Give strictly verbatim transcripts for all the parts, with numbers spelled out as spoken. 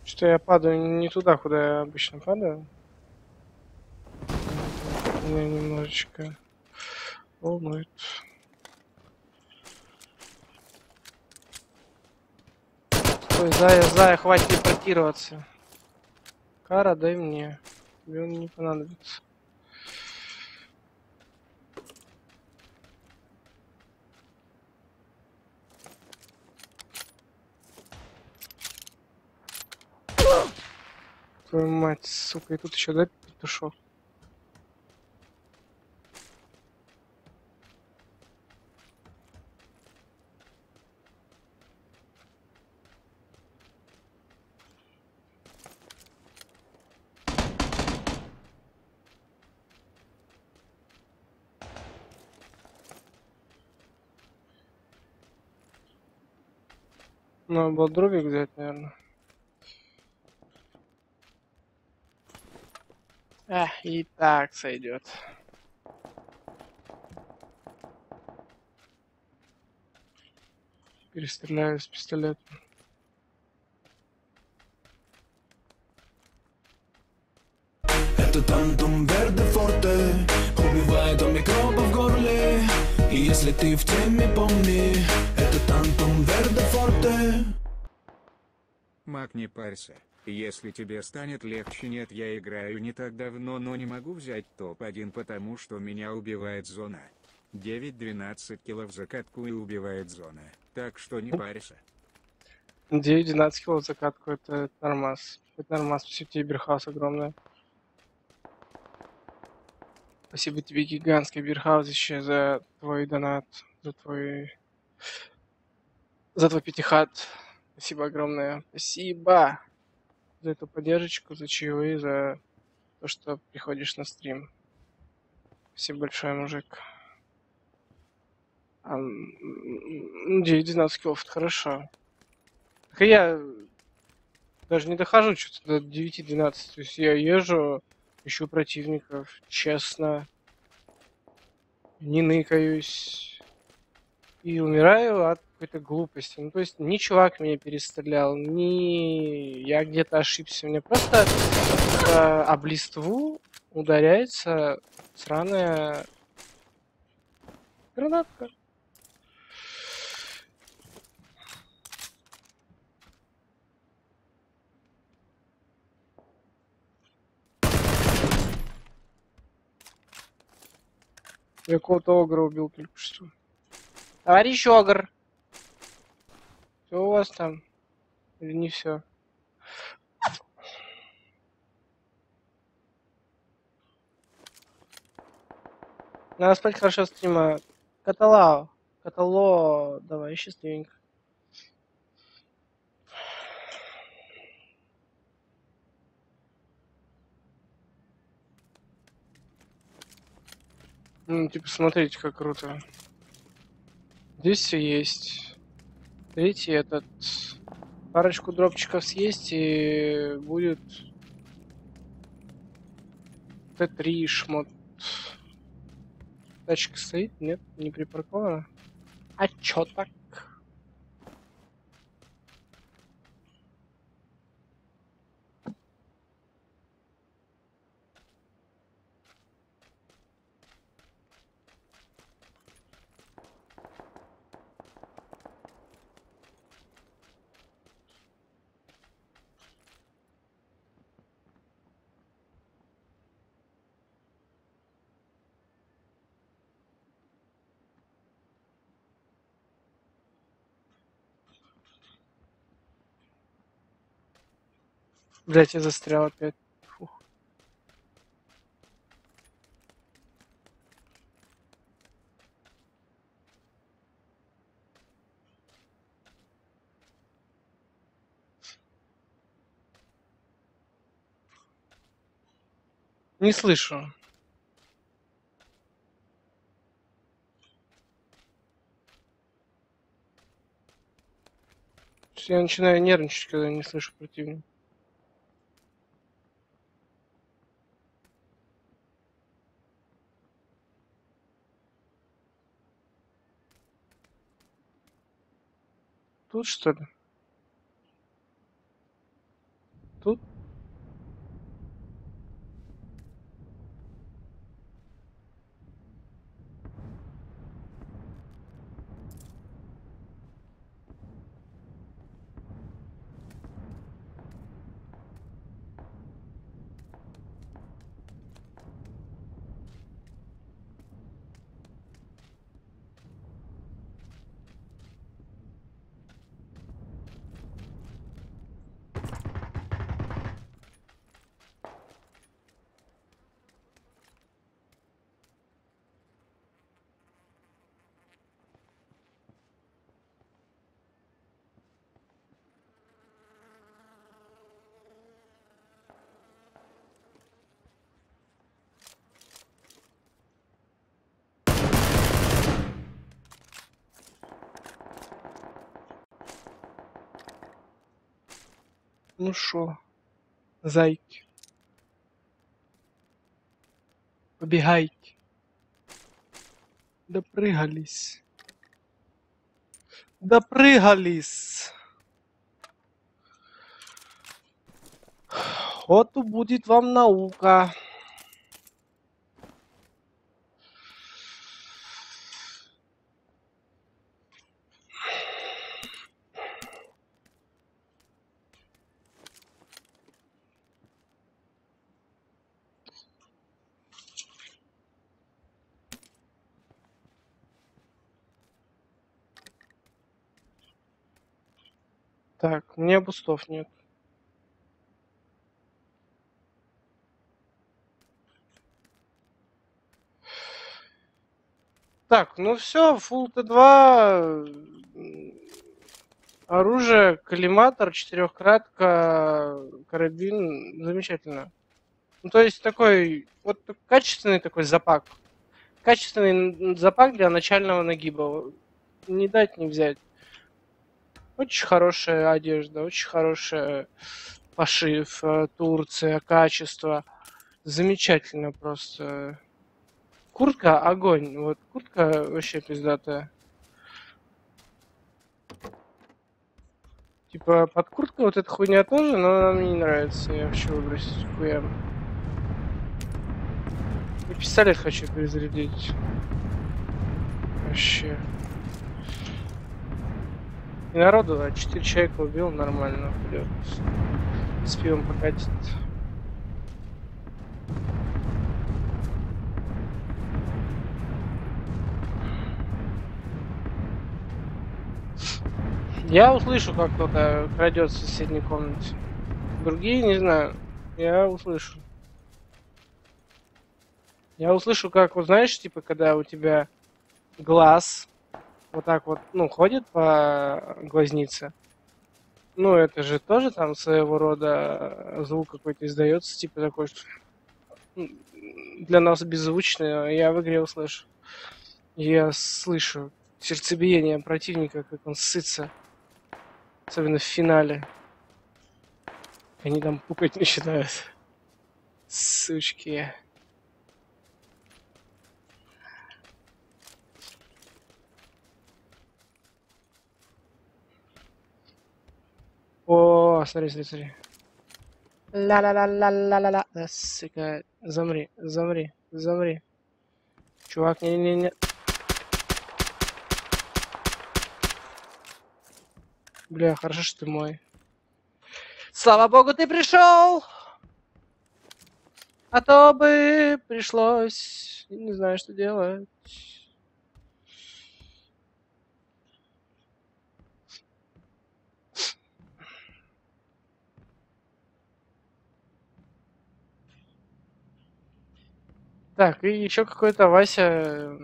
Что я падаю не туда, куда я обычно падаю. Меня немножечко волнует. Ой, Зая, Зая, хватит телепортироваться. Кара, дай мне. Тебе он не понадобится. Твою мать, сука, и тут еще, да, петушок? Надо было дробик взять, наверное. Эх, и так сойдет. Перестреляю с пистолета. Это тантум верде форте, убивает он микробы в горле. И если ты в теме, помни, это тантум верде форте. Мак, не парься. Если тебе станет легче, нет, я играю не так давно, но не могу взять топ один, потому что меня убивает зона. девять-двенадцать киллов за катку и убивает зона. Так что не парься. девять-двенадцать кило закатку, это нормас. Это нормас, спасибо тебе, Бирхаус, огромное. Спасибо тебе, гигантский Бирхаузище, за твой донат, за твой... За твой пятихат. Спасибо огромное. Спасибо за эту поддержку, за чаевые, за то, что приходишь на стрим. Спасибо большое, мужик. А, девять-двенадцать килов, это хорошо. Так и я даже не дохожу что-то до девяти-двенадцати. То есть я езжу, ищу противников, честно, не ныкаюсь и умираю от какой-то глупости. Ну, то есть ни чувак меня перестрелял, ни я где-то ошибся. Мне просто э, об листву ударяется сраная гранатка. Я какого-то огра убил только что. Товарищ огр! Все у вас там? Или не все? Надо спать хорошо стрима. Каталао. Катало. Давай, счастливенько. Ну, типа, смотрите, как круто. Здесь все есть. Третий этот... Парочку дропчиков съесть, и будет Т три шмот. Тачка стоит? Нет, не припаркована. А чё так? Блять, я застрял опять. Фух. Не слышу. Я начинаю нервничать, когда не слышу противника. Тут что ли? Тут? Ну шо, зайки, побегайте. Допрыгались. Допрыгались. Вот будет вам наука. Так, у меня бустов нет. Так, ну все, фулл Т два, оружие, коллиматор, четырехкратка, карабин, замечательно. Ну, то есть такой, вот качественный такой запак. Качественный запак для начального нагиба. Не дать, не взять. Очень хорошая одежда, очень хорошая пошив, Турция, качество. Замечательно просто. Куртка огонь. Вот куртка вообще пиздатая. Типа под курткой вот эта хуйня тоже, но она мне не нравится. Я хочу выбросить хуям. И пистолет хочу перезарядить. Вообще. И народу, а четыре человека убил, нормально. Вперед. С пивом покатит. Я услышу, как кто-то крадет в соседней комнате. Другие не знаю. Я услышу. Я услышу, как, вот знаешь, типа, когда у тебя глаз вот так вот, ну, ходит по глазнице. Ну, это же тоже там своего рода звук какой-то издается, типа такой, что для нас беззвучный, а я в игре услышу. Я слышу сердцебиение противника, как он сытся. Особенно в финале. Они там пукать начинают. Сучки. О, смотри, смотри, смотри. Ла-ла-ла-ла-ла-ла-ла. Да, сука. Замри, замри, замри. Чувак, не-не-не. Бля, хорошо, что ты мой. Слава богу, ты пришел! А то бы пришлось... Не знаю, что делать. Так, и еще какой-то Вася...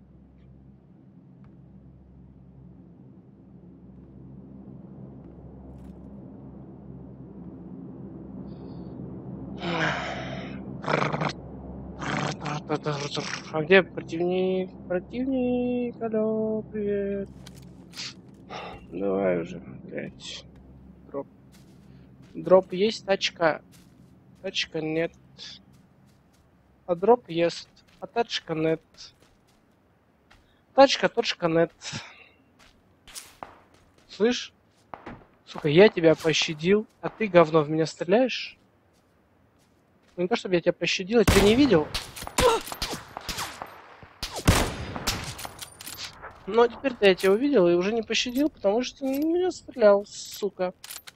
А где противник? Противник, алло, привет. Давай уже, блядь. Дроп. Дроп есть, тачка. Тачка нет. А дроп есть, а тачка нет. Тачка, точка нет. Слышь? Сука, я тебя пощадил, а ты, говно, в меня стреляешь? Ну, не то, чтобы я тебя пощадил, я тебя не видел. Но теперь-то я тебя увидел и уже не пощадил, потому что ты в меня стрелял, сука.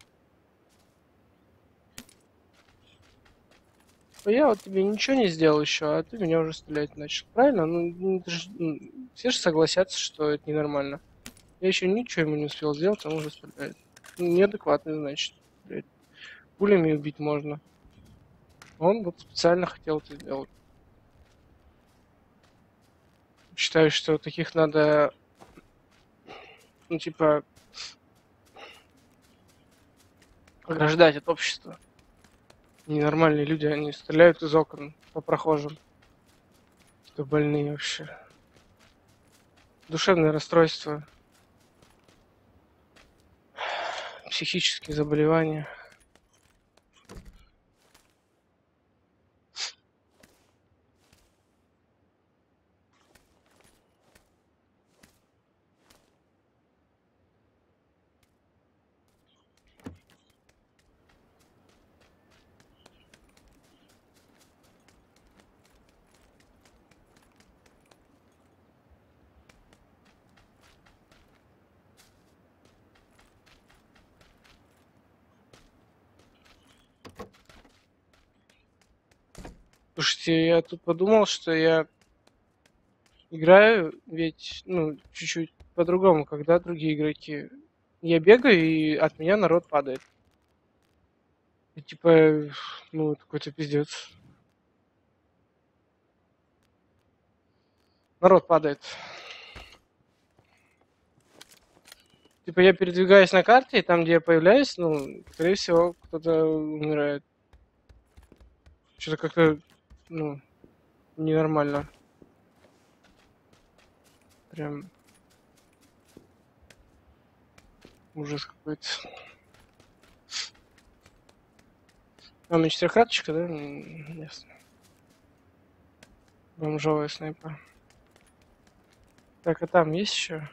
Я вот тебе ничего не сделал еще, а ты меня уже стрелять начал. Правильно? Ну, это ж, ну, все же согласятся, что это ненормально. Я еще ничего ему не успел сделать, он уже стреляет. Ну, неадекватный, значит. Блядь. Пулями убить можно. Он вот специально хотел это сделать. Считаю, что таких надо, ну, типа, ограждать от общества. Ненормальные люди, они стреляют из окон по прохожим. Что больные вообще. Душевное расстройство. Психические заболевания. Слушайте, я тут подумал, что я играю, ведь, ну, чуть-чуть по-другому, когда другие игроки. Я бегаю, и от меня народ падает. И типа, ну, это какой-то пиздец. Народ падает. Типа, я передвигаюсь на карте, и там, где я появляюсь, ну, скорее всего, кто-то умирает. Что-то как-то, ну, ненормально. Прям ужас какой-то. А, у меня четырехкраточка, да? М, ясно. Бомжовая снайпа. Так, а там есть еще?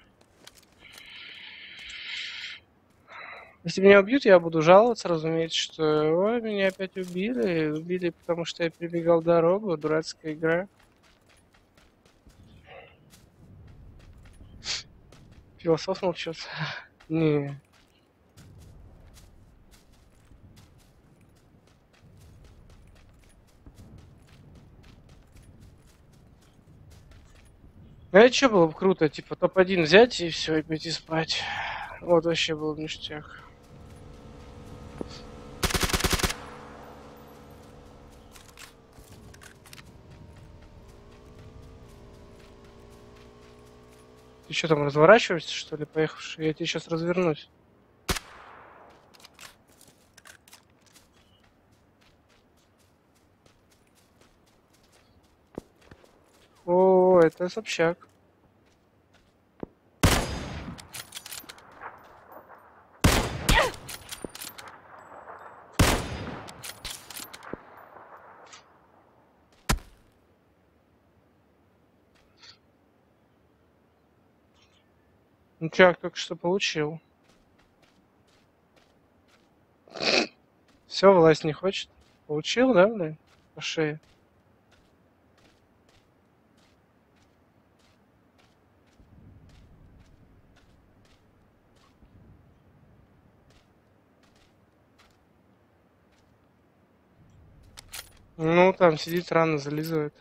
Если меня убьют, я буду жаловаться, разумеется, что ой, меня опять убили. Убили, потому что я перебегал дорогу. Дурацкая игра. Философ молчит. Не. А это что было бы круто, типа топ один взять и все, и пойти спать. Вот вообще был ништяк. Ты что там, разворачиваешься, что ли, поехавший? Я тебе сейчас развернусь. О, это Собчак. Ну, чувак только что получил. Все, власть не хочет. Получил, да, блин? По шее. Ну, там сидит, рано зализывает.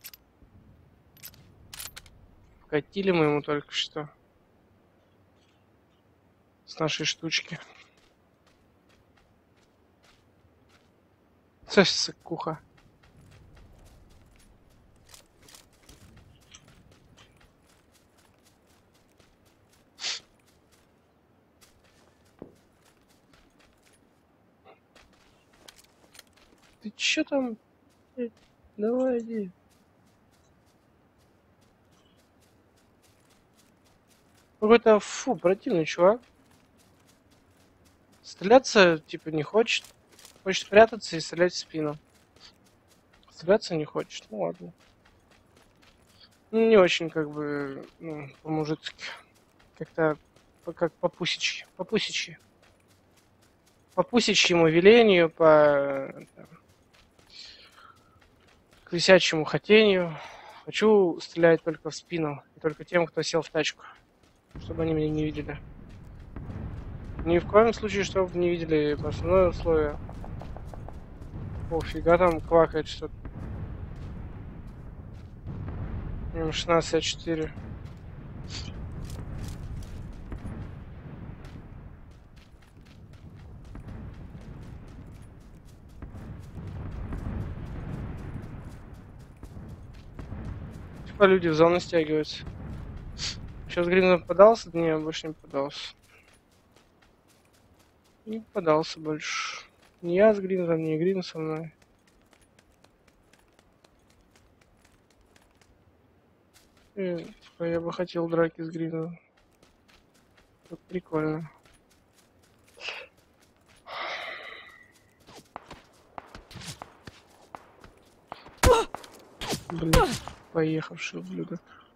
Вкатили мы ему только что. С нашей штучки. Сосиса-куха. Ты чё там? Эй, давай, иди. Какой-то, фу, противный чувак. Стреляться, типа, не хочет. Хочет прятаться и стрелять в спину. Стреляться не хочет. Ну ладно. Ну, не очень, как бы, ну, по-мужицки. Как-то, по- как по-пусичьи. По-пусичьи. по пусечьему велению, по там, к висячему хотению. Хочу стрелять только в спину, и только тем, кто сел в тачку, чтобы они меня не видели. Ни в коем случае, чтобы не видели основное условие. О, фига там квакает что-то. эм шестнадцать четыре. Типа люди в зону стягиваются. Сейчас Гринзом подался? Да не, больше не подался. Не подался больше. Не я с Гринзом, не Грин со мной. И, типа, я бы хотел драки с Гринзом. Вот прикольно. Блин, поехавший ублюдок.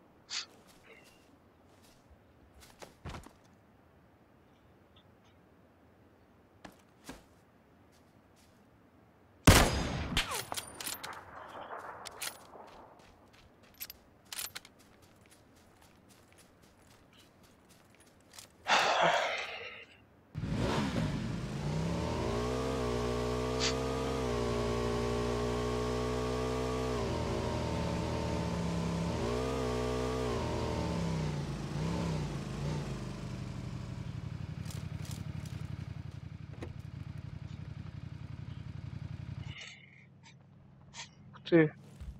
Ты.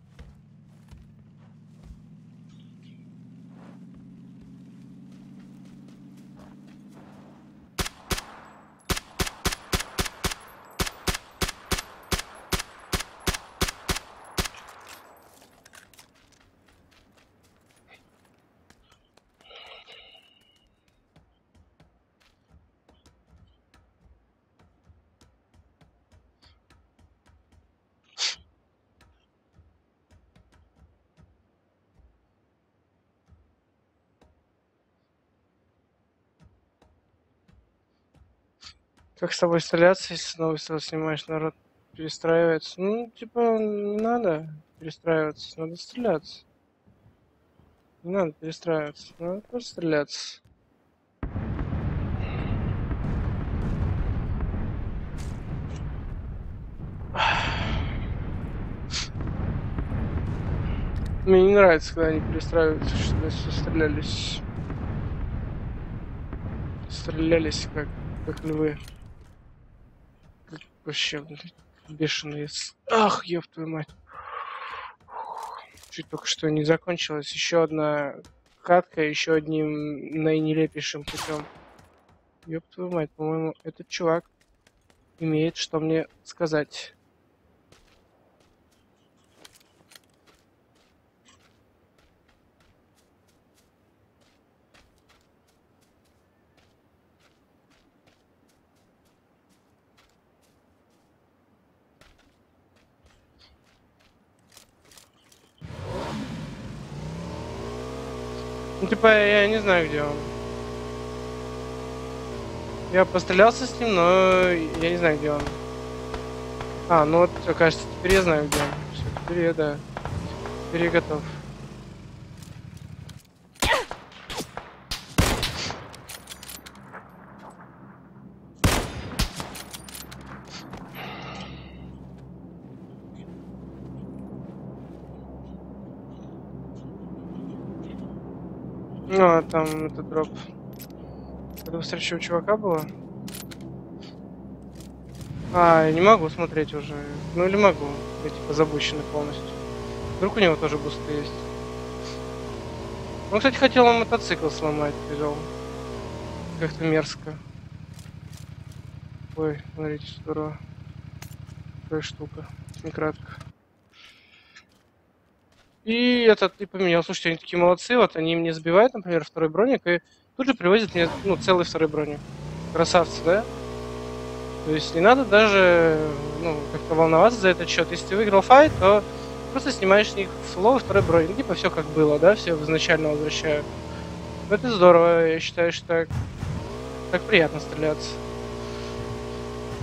Как с тобой стреляться, если новый стрел снимаешь, народ перестраивается? Ну, типа, не надо перестраиваться, надо стреляться. Не надо перестраиваться, надо просто стреляться. Мне не нравится, когда они перестраиваются, чтобы все стрелялись. Стрелялись как, как львы. Как вообще, блин, бешеные. Ах, ёб твою мать. Чуть только что не закончилась. Еще одна катка, еще одним наинелепейшим путем. Ёб твою мать, по-моему, этот чувак имеет что мне сказать. Ну, типа, я не знаю, где он. Я пострелялся с ним, но я не знаю, где он. А, ну вот, кажется, теперь я знаю, где он. Все, теперь я, да. Теперь я готов. Ну, а там это дроп. Это встреча у чувака была? А, я не могу смотреть уже. Ну или могу. Я типа забущенный полностью. Вдруг у него тоже бусты есть. Он, кстати, хотел мотоцикл сломать, видел. Как-то мерзко. Ой, смотрите, здорово. Такая штука. Не кратко. И этот и поменял. Слушайте, они такие молодцы. Вот они мне сбивают, например, второй броник, и тут же привозят мне, ну, целый второй броник. Красавцы, да? То есть не надо даже, ну, как-то волноваться за этот счет. Если ты выиграл файт, то просто снимаешь с них фуловый второй броник. Ну, типа все как было, да? Все изначально возвращаю. Это здорово. Я считаю, что так, так приятно стреляться.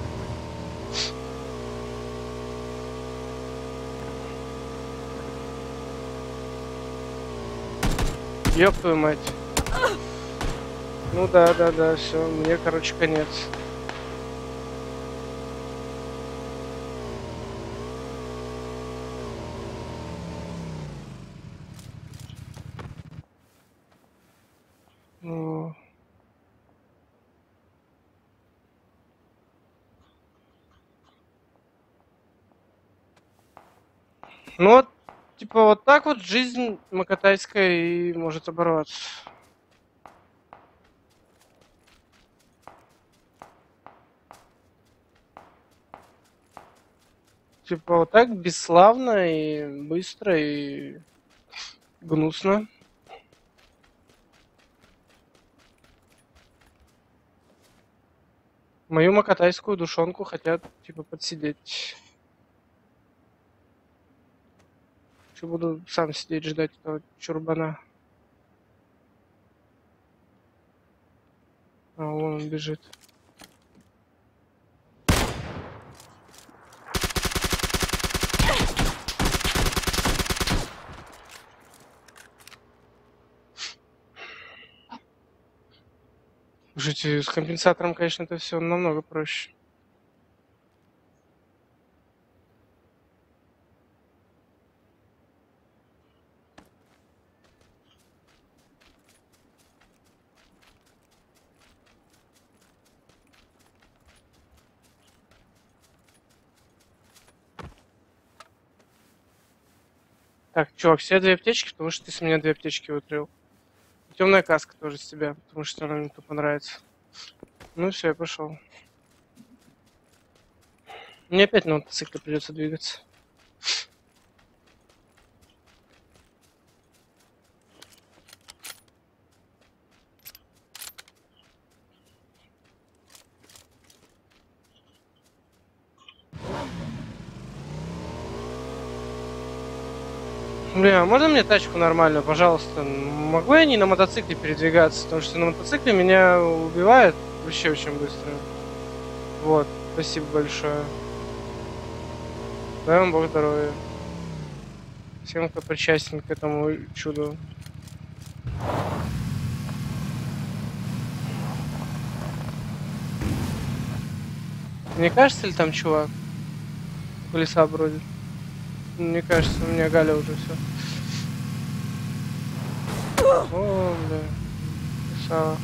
Ёб твою мать. Ну да, да, да, все, мне, короче, конец. Ну, ну вот, типа, вот так вот жизнь макатайская и может оборваться. Типа, вот так бесславно и быстро и гнусно. Мою макатайскую душонку хотят, типа, подсидеть. Что буду сам сидеть ждать этого чурбана. А, вон он бежит. Слушайте, с компенсатором, конечно, это все намного проще. Так, чувак, все две аптечки, потому что ты с меня две аптечки вытрил. Темная каска тоже с тебя, потому что она мне тупо нравится. Ну все, я пошел. Мне опять на мотоцикле придется двигаться. Бля, а можно мне тачку нормальную, пожалуйста? Могу я не на мотоцикле передвигаться? Потому что на мотоцикле меня убивает вообще очень быстро. Вот, спасибо большое. Дай вам Бог здоровья. Всем, кто причастен к этому чуду. Не кажется ли там чувак? В леса бродит. Мне кажется, у меня Галя уже все. О, бля. Красава.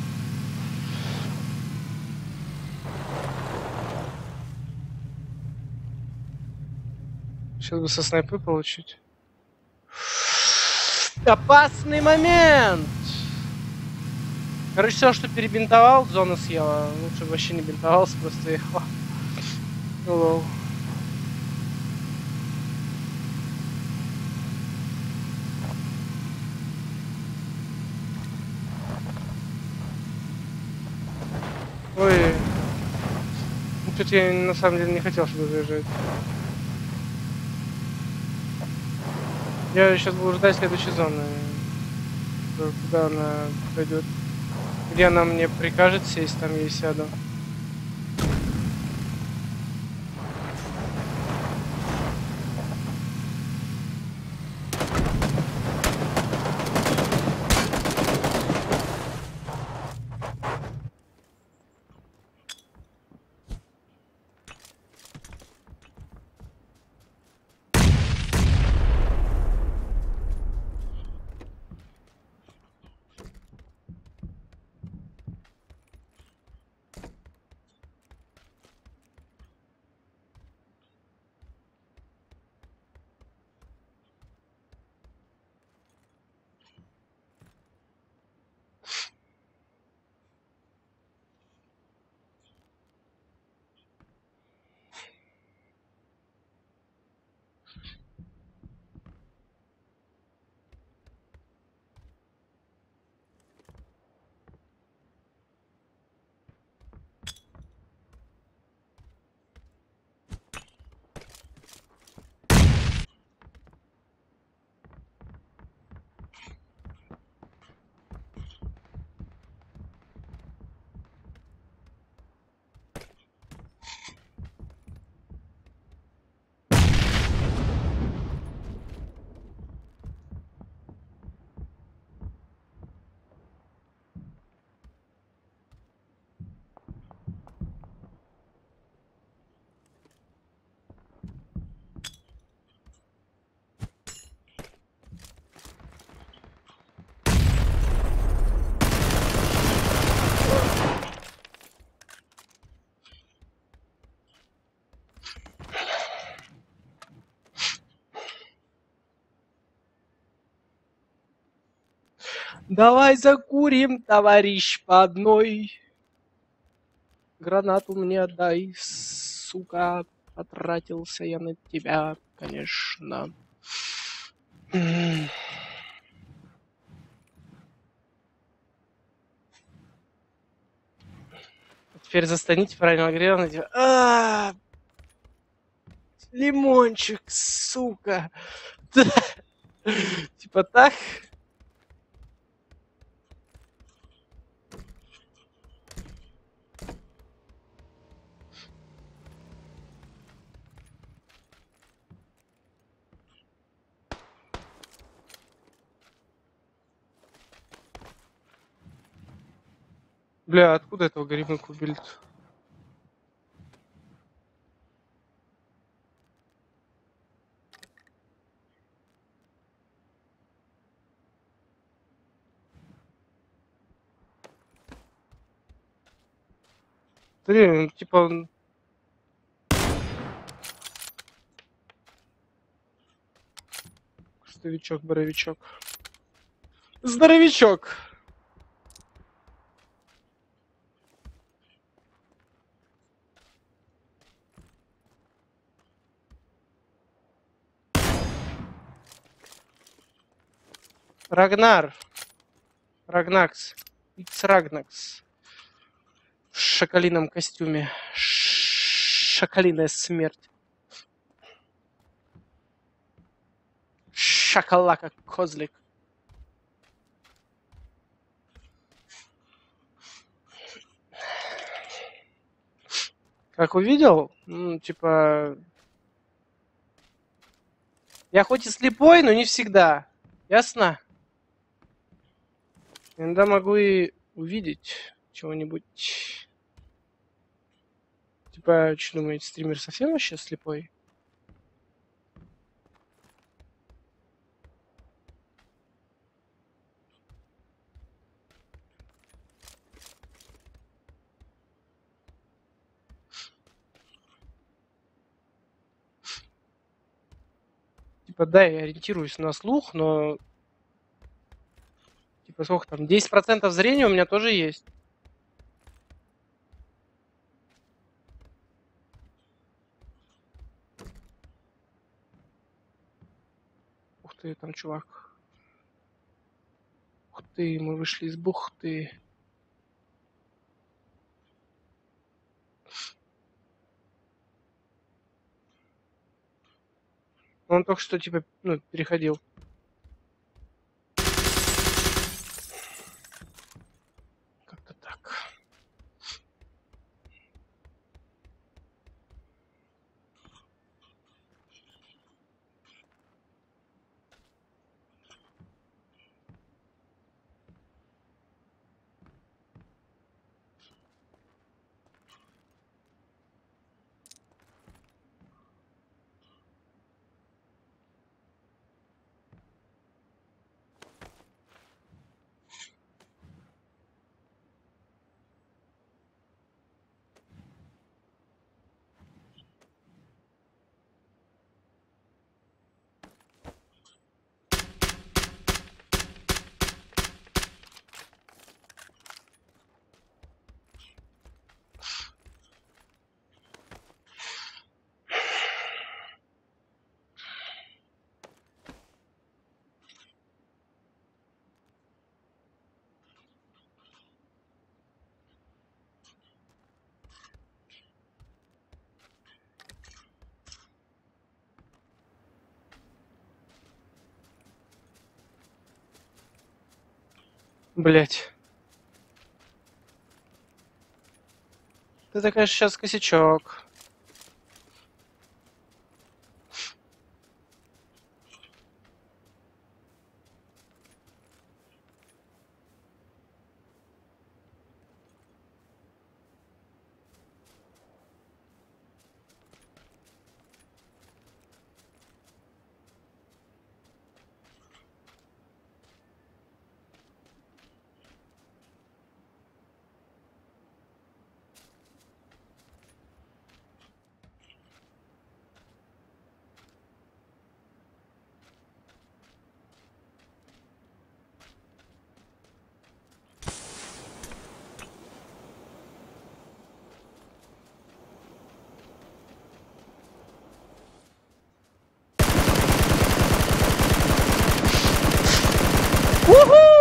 Сейчас бы со снайпы получить. Опасный момент! Короче, все, что перебинтовал, зона съела. Лучше бы вообще не бинтовался, просто ехал. Ну, лол. Ой. Ну, тут я на самом деле не хотел сюда заезжать. Я сейчас буду ждать следующей зоны. Куда она пойдет. Где она мне прикажет сесть, там я и сяду. Давай закурим, товарищ, по одной. Гранату мне отдай, сука. Потратился я на тебя, конечно. Теперь застаните правильно говоря, типа, а, лимончик, сука. Типа так. Бля, откуда этого горемыку убили? Блин, типа он... Здоровичок, боровичок. Здоровичок! Рагнар. Рагнакс. Икс Рагнакс. В шакалином костюме. Шакалиная смерть. Шакалака козлик. Как увидел, ну, типа... Я хоть и слепой, но не всегда. Ясно? Иногда могу и увидеть чего-нибудь. Типа, что думаете, стример совсем вообще слепой? Типа, да, я ориентируюсь на слух, но... Типа, сколько там? десять процентов зрения у меня тоже есть. Ух ты, там чувак. Ух ты, мы вышли из бухты. Он только что, типа, ну, переходил. Как-то так. Блять. Это, конечно, сейчас косячок. Уху!